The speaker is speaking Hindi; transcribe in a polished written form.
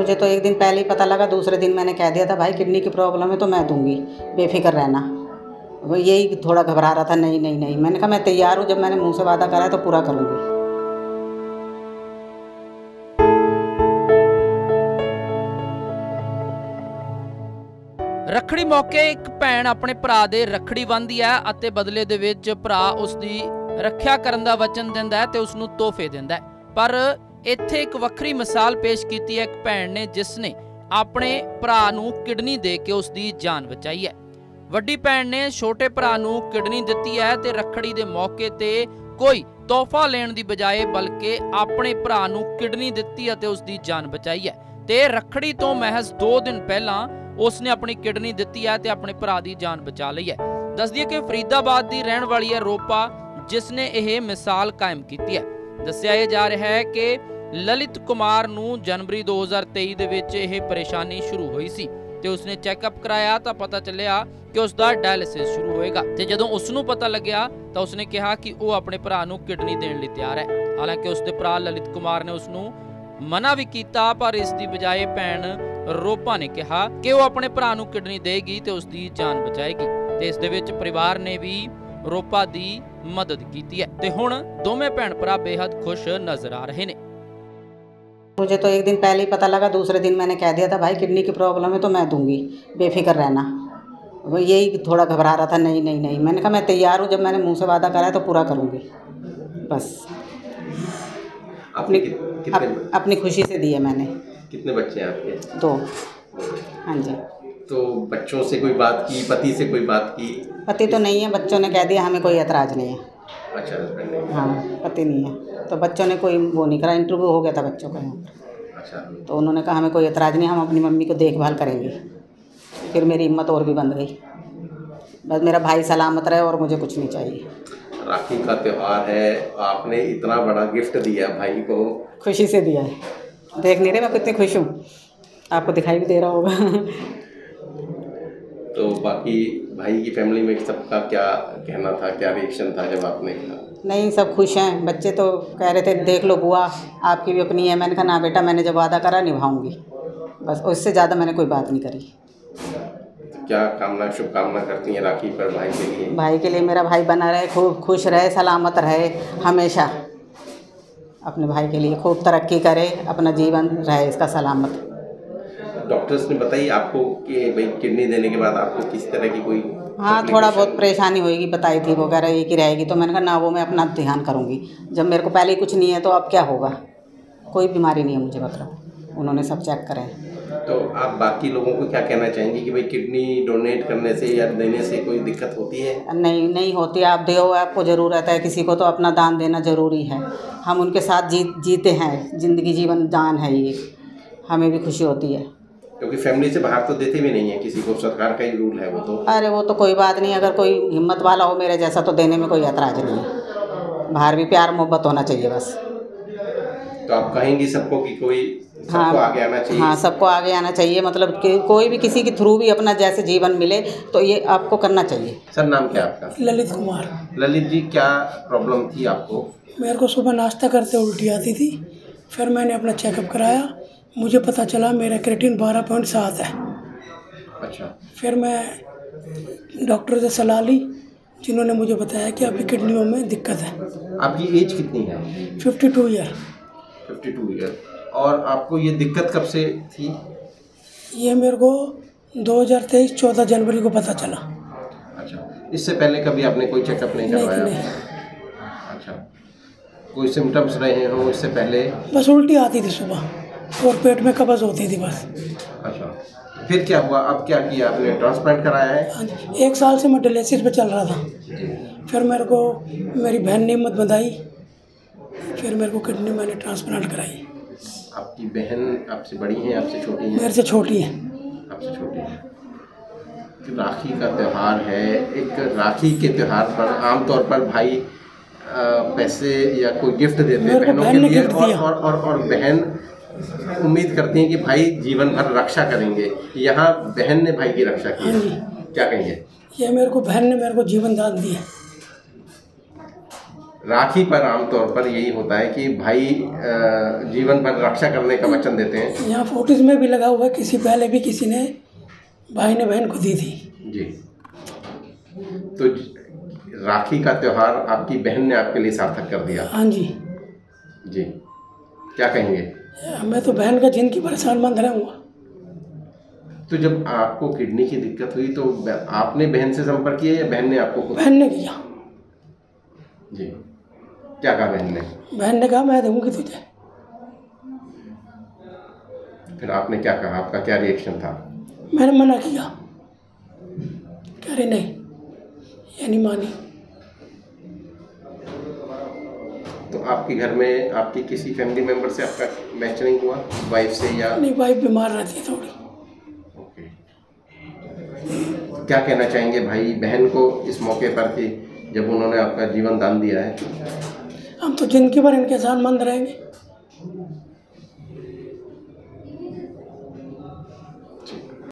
मुझे तो एक दिन पहले ही पता लगा, दूसरे दिन मैंने कह दिया था भाई किडनी की प्रॉब्लम है तो मैं दूंगी, बेफिक्र रहना। वो यही थोड़ा घबरा रहा था, नहीं नहीं नहीं, मैंने कहा मैं तैयार हूँ, जब मैंने मुंह से वादा करा है तो पूरा करूँगी। ਰੱਖੜੀ ਮੌਕੇ ਇੱਕ ਭੈਣ ਆਪਣੇ ਭਰਾ ਦੇ ਰੱਖੜੀ ਬੰਨ੍ਹਦੀ ਹੈ ਅਤੇ ਬਦਲੇ ਦੇ ਵਿੱਚ ਭਰਾ ਉਸ ਦੀ ਰੱਖਿਆ ਕਰਨ ਦਾ ਵਚਨ ਦਿੰਦਾ ਹੈ ਤੇ ਉਸ ਨੂੰ ਤੋਹਫੇ ਦਿੰਦਾ ਹੈ। ਪਰ ਇੱਥੇ ਇੱਕ ਵੱਖਰੀ ਮਿਸਾਲ ਪੇਸ਼ ਕੀਤੀ ਹੈ ਇੱਕ ਭੈਣ ਨੇ, ਜਿਸ ਨੇ ਆਪਣੇ ਭਰਾ ਨੂੰ ਕਿਡਨੀ ਦੇ ਕੇ ਉਸ ਦੀ ਜਾਨ ਬਚਾਈ ਹੈ। ਵੱਡੀ ਭੈਣ ਨੇ ਛੋਟੇ ਭਰਾ ਨੂੰ ਕਿਡਨੀ ਦਿੱਤੀ ਹੈ ਤੇ ਰੱਖੜੀ ਦੇ ਮੌਕੇ ਤੇ ਕੋਈ ਤੋਹਫਾ ਲੈਣ ਦੀ ਬਜਾਏ ਬਲਕਿ ਆਪਣੇ ਭਰਾ ਨੂੰ ਕਿਡਨੀ ਦਿੱਤੀ ਅਤੇ ਉਸ ਦੀ ਜਾਨ ਬਚਾਈ ਹੈ। ਤੇ ਰੱਖੜੀ ਤੋਂ ਮਹਿਜ਼ 2 ਦਿਨ ਪਹਿਲਾਂ उसने अपनी किडनी दी है ते अपने भरा की जान बचा ली है। दस दिए कि फरीदाबाद की रहने वाली है रूपा, जिसने यह मिसाल कायम की है। दस्या जा रहा है कि ललित कुमार नूं जनवरी 2023 दे विच यह परेशानी शुरू हुई सी ते उसने चैकअप कराया तो पता चलिया कि उसका डायलिसिस शुरू होएगा। ते जदों उसनूं पता लग्या तो उसने कहा कि वह अपने भरा नूं किडनी देण लई तैयार है। हालांकि उसके भरा ललित कुमार ने उसनूं मना भी किया, पर इस दी बजाय भैन रूपा ने कहा कि वह अपने भरा नूं किडनी देगी तो उसकी जान बचाएगी। ते इस दे विच परिवार ने भी रूपा की मदद की है ते हुण दोवें भैन भरा बेहद खुश नजर आ रहे हैं। मुझे तो एक दिन पहले ही पता लगा, दूसरे दिन मैंने कह दिया था भाई किडनी की प्रॉब्लम है तो मैं दूंगी, बेफिक्र रहना। वो यही थोड़ा घबरा रहा था, नहीं नहीं नहीं, मैंने कहा मैं तैयार हूँ, जब मैंने मुंह से वादा करा है तो पूरा करूँगी। बस अपनी खुशी से दी है मैंने। कितने बच्चे हैं आपके? 2। हाँ जी। तो बच्चों से कोई बात की, पति से कोई बात की? पति तो नहीं है, बच्चों ने कह दिया हमें कोई ऐतराज़ नहीं है। अच्छा, हस्बैंड नहीं? हाँ, पति नहीं है तो बच्चों ने कोई वो नहीं करा, इंटरव्यू हो गया था बच्चों का यहाँ पर। अच्छा, तो उन्होंने कहा हमें कोई ऐतराज़ नहीं, हम अपनी मम्मी को देखभाल करेंगे। फिर मेरी हिम्मत और भी बंध गई, बस मेरा भाई सलामत रहे और मुझे कुछ नहीं चाहिए। राखी का त्यौहार है, आपने इतना बड़ा गिफ्ट दिया भाई को। खुशी से दिया है, देख नहीं रहे मैं कितनी खुश हूँ, आपको दिखाई भी दे रहा होगा। तो बाकी भाई की फैमिली में सबका क्या कहना था, क्या रिएक्शन था जब आपने कहा? नहीं, सब खुश हैं। बच्चे तो कह रहे थे देख लो बुआ आपकी भी अपनी है, मैंने कहा ना बेटा, मैंने जब वादा करा निभाऊंगी, बस उससे ज़्यादा मैंने कोई बात नहीं करी। क्या कामना, शुभकामना करती हैं राखी पर भाई के लिए? भाई के लिए मेरा भाई बना रहे, खूब खुश रहे, सलामत रहे, हमेशा अपने भाई के लिए खूब तरक्की करे, अपना जीवन रहे इसका सलामत। डॉक्टर्स ने बताई आपको कि भाई किडनी देने के बाद आपको किस तरह की कोई? हाँ, थोड़ा बहुत परेशानी होएगी बताई थी, वगैरह एक ही रहेगी, तो मैंने कहा ना वो मैं अपना ध्यान करूँगी, जब मेरे को पहले ही कुछ नहीं है तो अब क्या होगा, कोई बीमारी नहीं है मुझे, मतलब उन्होंने सब चेक करें। तो आप बाकी लोगों को क्या कहना चाहेंगे कि भाई किडनी डोनेट करने से या देने से कोई दिक्कत होती है? नहीं, नहीं होती, आप दो, आपको ज़रूरत है किसी को तो अपना दान देना ज़रूरी है। हम उनके साथ जीते हैं, ज़िंदगी जीवन दान है ये, हमें भी खुशी होती है। क्योंकि फैमिली से बाहर तो देते भी नहीं है किसी को, सरकार का ही रूल है वो तो। अरे वो तो कोई बात नहीं, अगर कोई हिम्मत वाला हो मेरे जैसा तो देने में कोई ऐतराज़ नहीं है। बाहर भी प्यार मोहब्बत होना चाहिए बस। तो आप कहेंगी सबको कि कोई सबको आगे आना चाहिए? हाँ, सबको आगे आना चाहिए, मतलब कि कोई भी किसी के थ्रू भी अपना जैसे जीवन मिले तो ये आपको करना चाहिए। सर, नाम क्या आपका? ललित कुमार। ललित जी, क्या प्रॉब्लम थी आपको? मेरे को सुबह नाश्ता करते उल्टी आती थी, फिर मैंने अपना चेकअप कराया, मुझे पता चला मेरा क्रेटिन 12.7 है। अच्छा। फिर मैं डॉक्टर से सलाह ली, जिन्होंने मुझे बताया कि आपकी किडनियों में दिक्कत है। आपकी एज कितनी है? 52 ईयर। 52 ईयर। और आपको ये दिक्कत कब से थी? ये मेरे को 2023 14 जनवरी को पता चला। अच्छा, इससे पहले कभी आपने कोई चेकअप नहीं करवाया? नहीं। अच्छा, कोई सिम्टम्स रहे हो इससे पहले? बस उल्टी आती थी सुबह और पेट में कब्ज़ होती थी बस। अच्छा, फिर क्या हुआ? अब क्या किया आपने? ट्रांसप्लांट कराया है? हाँ जी, 1 साल से मैं डायलिसिस पे चल रहा था। फिर मेरे को मेरी बहन ने हिम्मत बंधाई, फिर मेरे को किडनी मैंने ट्रांसप्लांट कराई। आपकी बहन आपसे बड़ी हैं, आपसे छोटी हैं? मेरे से छोटी है। आपसे छोटी है। राखी का त्यौहार है, एक राखी के त्यौहार पर आमतौर पर भाई पैसे या कोई गिफ्ट देते हैं बहनों के लिए, और बहन उम्मीद करती हैं कि भाई जीवन भर रक्षा करेंगे। यहाँ बहन ने भाई की रक्षा की है, क्या कहेंगे? ये मेरे को बहन ने मेरे को जीवन दान दिया। राखी पर आमतौर पर यही होता है कि भाई जीवन भर रक्षा करने का वचन देते हैं। यहाँ फोटोज में भी लगा हुआ है, किसी पहले भी किसी ने भाई ने बहन को दी थी। जी, तो राखी का त्यौहार आपकी बहन ने आपके लिए सार्थक कर दिया। हाँ जी। जी, क्या कहेंगे? मैं तो बहन का जिंदगी परेशान बंद रहूँगा। तो जब आपको किडनी की दिक्कत हुई तो आपने बहन से संपर्क किया या बहन ने आपको कुछ? बहन ने किया। जी, क्या कहा बहन ने? बहन ने कहा मैं दूंगी तुझे। फिर आपने क्या कहा, आपका क्या रिएक्शन था? मैंने मना किया, कह रही नहीं, ये नहीं मानी। तो आपके घर में आपकी किसी फैमिली मेंबर से आपका मैच नहीं हुआ, वाइफ से या? नहीं, वाइफ बीमार रहती है थोड़ी। ओके, क्या कहना चाहेंगे भाई बहन को इस मौके पर कि जब उन्होंने आपका जीवन दान दिया है? हम तो जिंदगी भर इनके साथ मंद रहेंगे।